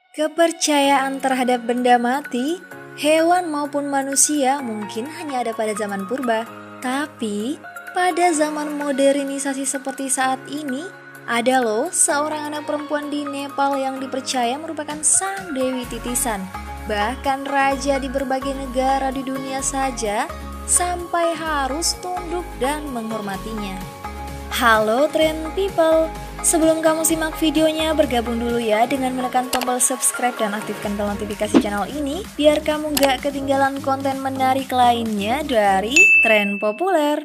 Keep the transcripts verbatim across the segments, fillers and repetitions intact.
Kepercayaan terhadap benda mati, hewan maupun manusia mungkin hanya ada pada zaman purba. Tapi, pada zaman modernisasi seperti saat ini, ada loh seorang anak perempuan di Nepal yang dipercaya merupakan sang dewi titisan. Bahkan raja di berbagai negara di dunia saja sampai harus tunduk dan menghormatinya. Halo Trend People, sebelum kamu simak videonya, bergabung dulu ya dengan menekan tombol subscribe dan aktifkan bel notifikasi channel ini biar kamu gak ketinggalan konten menarik lainnya dari Trend Populer.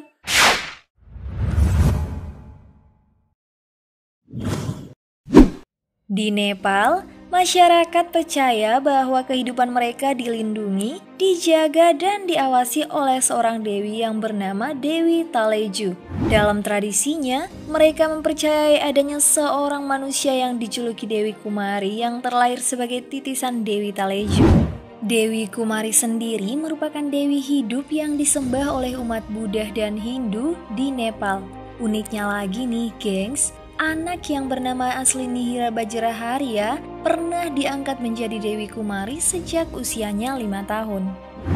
Di Nepal, masyarakat percaya bahwa kehidupan mereka dilindungi, dijaga, dan diawasi oleh seorang dewi yang bernama Dewi Taleju. Dalam tradisinya, mereka mempercayai adanya seorang manusia yang dijuluki Dewi Kumari yang terlahir sebagai titisan Dewi Taleju. Dewi Kumari sendiri merupakan dewi hidup yang disembah oleh umat Buddha dan Hindu di Nepal. Uniknya lagi nih gengs, anak yang bernama asli Nihira Bajraharya pernah diangkat menjadi Dewi Kumari sejak usianya lima tahun.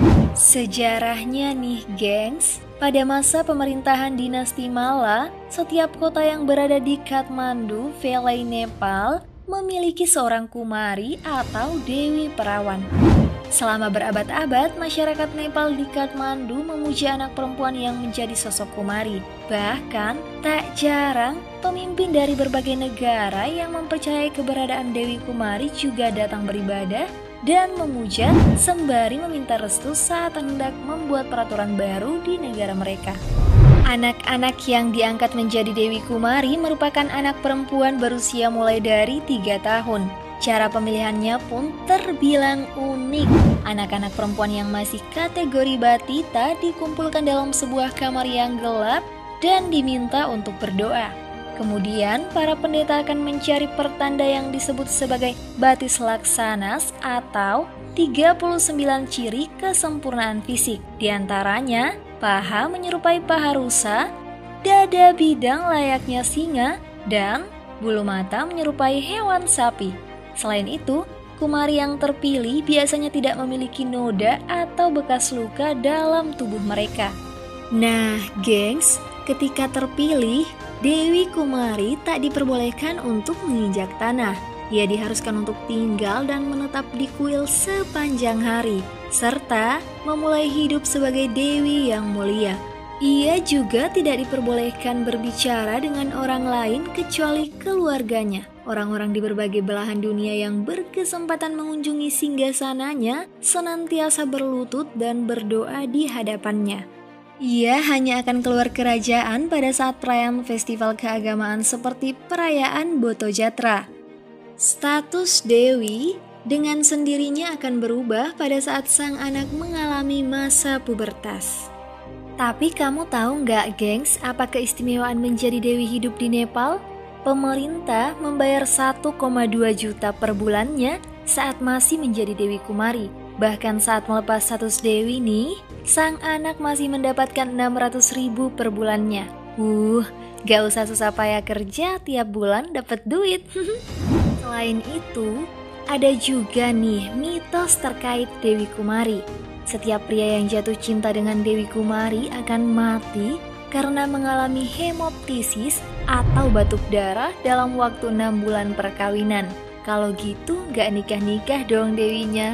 Sejarahnya nih gengs, pada masa pemerintahan dinasti Malla, setiap kota yang berada di Kathmandu, Valley Nepal, memiliki seorang Kumari atau Dewi Perawan. Selama berabad-abad, masyarakat Nepal di Kathmandu memuja anak perempuan yang menjadi sosok Kumari. Bahkan, tak jarang pemimpin dari berbagai negara yang mempercayai keberadaan Dewi Kumari juga datang beribadah dan memuja sembari meminta restu saat hendak membuat peraturan baru di negara mereka. Anak-anak yang diangkat menjadi Dewi Kumari merupakan anak perempuan berusia mulai dari tiga tahun. Cara pemilihannya pun terbilang unik. Anak-anak perempuan yang masih kategori batita dikumpulkan dalam sebuah kamar yang gelap dan diminta untuk berdoa. Kemudian, para pendeta akan mencari pertanda yang disebut sebagai batis laksanas atau tiga puluh sembilan ciri kesempurnaan fisik. Di antaranya, paha menyerupai paha rusa, dada bidang layaknya singa, dan bulu mata menyerupai hewan sapi. Selain itu, Kumari yang terpilih biasanya tidak memiliki noda atau bekas luka dalam tubuh mereka. Nah, gengs, ketika terpilih, Dewi Kumari tak diperbolehkan untuk menginjak tanah. Ia diharuskan untuk tinggal dan menetap di kuil sepanjang hari, serta memulai hidup sebagai dewi yang mulia. Ia juga tidak diperbolehkan berbicara dengan orang lain kecuali keluarganya. Orang-orang di berbagai belahan dunia yang berkesempatan mengunjungi singgasananya senantiasa berlutut dan berdoa di hadapannya. Ia hanya akan keluar kerajaan pada saat perayaan festival keagamaan seperti perayaan Boto Jatra. Status Dewi dengan sendirinya akan berubah pada saat sang anak mengalami masa pubertas. Tapi kamu tahu nggak gengs, apa keistimewaan menjadi dewi hidup di Nepal? Pemerintah membayar satu koma dua juta per bulannya saat masih menjadi Dewi Kumari. Bahkan saat melepas status dewi nih, sang anak masih mendapatkan enam ratus ribu per bulannya. Uh, gak usah susah payah kerja, tiap bulan dapat duit. Selain itu, ada juga nih mitos terkait Dewi Kumari. Setiap pria yang jatuh cinta dengan Dewi Kumari akan mati karena mengalami hemoptisis atau batuk darah dalam waktu enam bulan perkawinan. Kalau gitu gak nikah-nikah dong dewinya.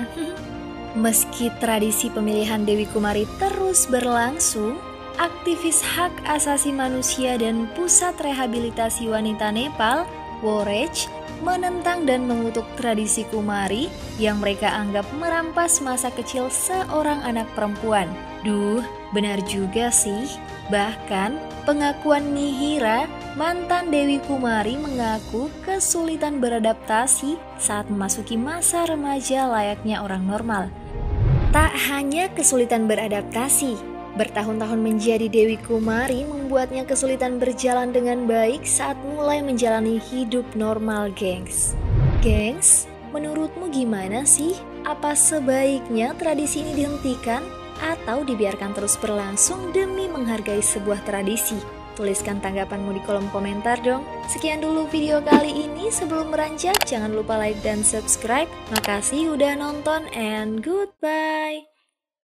Meski tradisi pemilihan Dewi Kumari terus berlangsung, aktivis hak asasi manusia dan pusat rehabilitasi wanita Nepal, Worej, menentang dan mengutuk tradisi Kumari yang mereka anggap merampas masa kecil seorang anak perempuan. Duh, benar juga sih. Bahkan, pengakuan Nihira, mantan Dewi Kumari, mengaku kesulitan beradaptasi saat memasuki masa remaja layaknya orang normal. Tak hanya kesulitan beradaptasi, bertahun-tahun menjadi Dewi Kumari membuatnya kesulitan berjalan dengan baik saat mulai menjalani hidup normal, gengs. Gengs, menurutmu gimana sih? Apa sebaiknya tradisi ini dihentikan atau dibiarkan terus berlangsung demi menghargai sebuah tradisi? Tuliskan tanggapanmu di kolom komentar dong. Sekian dulu video kali ini, sebelum beranjak jangan lupa like dan subscribe. Makasih udah nonton and goodbye.